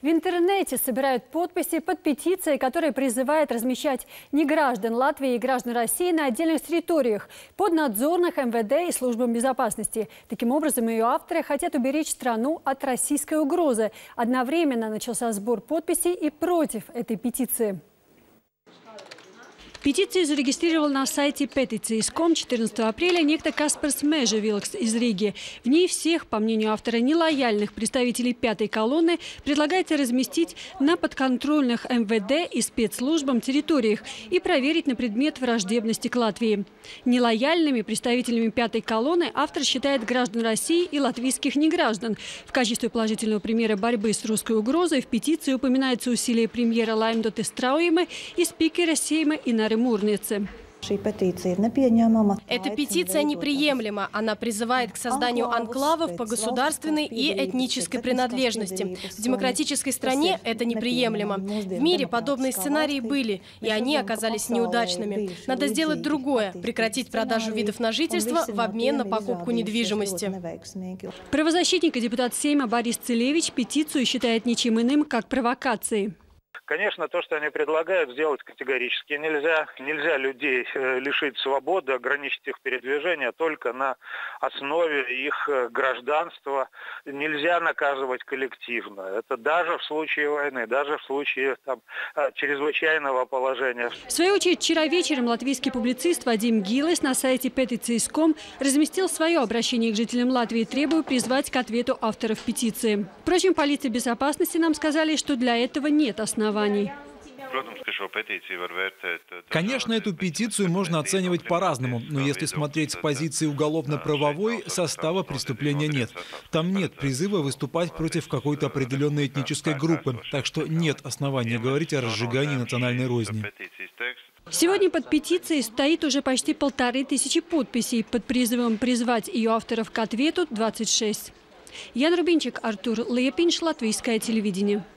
В интернете собирают подписи под петицией, которая призывает размещать неграждан Латвии и граждан России на отдельных территориях, поднадзорных МВД и службам безопасности. Таким образом, ее авторы хотят уберечь страну от российской угрозы. Одновременно начался сбор подписей и против этой петиции. Петицию зарегистрировал на сайте Petitions.com 14 апреля некто Каспарс Межевилкс из Риги. В ней всех, по мнению автора, нелояльных представителей пятой колонны предлагается разместить на подконтрольных МВД и спецслужбам территориях и проверить на предмет враждебности к Латвии. Нелояльными представителями пятой колонны автор считает граждан России и латвийских неграждан. В качестве положительного примера борьбы с русской угрозой в петиции упоминаются усилия премьера Лаймдота Страуима и спикера Сейма Инары Мурницы. Эта петиция неприемлема. Она призывает к созданию анклавов по государственной и этнической принадлежности. В демократической стране это неприемлемо. В мире подобные сценарии были, и они оказались неудачными. Надо сделать другое – прекратить продажу видов на жительство в обмен на покупку недвижимости. Правозащитник и депутат Сейма Борис Целевич петицию считает ничем иным, как провокацией. Конечно, то, что они предлагают, сделать категорически нельзя. Нельзя людей лишить свободы, ограничить их передвижение только на основе их гражданства. Нельзя наказывать коллективно. Это даже в случае войны, даже в случае чрезвычайного положения. В свою очередь, вчера вечером латвийский публицист Вадим Гилес на сайте Petitions.com разместил свое обращение к жителям Латвии, требуя призвать к ответу авторов петиции. Впрочем, полиция безопасности нам сказали, что для этого нет оснований. Конечно, эту петицию можно оценивать по-разному, но если смотреть с позиции уголовно-правовой, состава преступления нет. Там нет призыва выступать против какой-то определенной этнической группы, так что нет основания говорить о разжигании национальной розни. Сегодня под петицией стоит уже почти 1500 подписей. Под призывом призвать ее авторов к ответу 26. Яна Рубинчик, Артур Лепинш, Латвийское телевидение.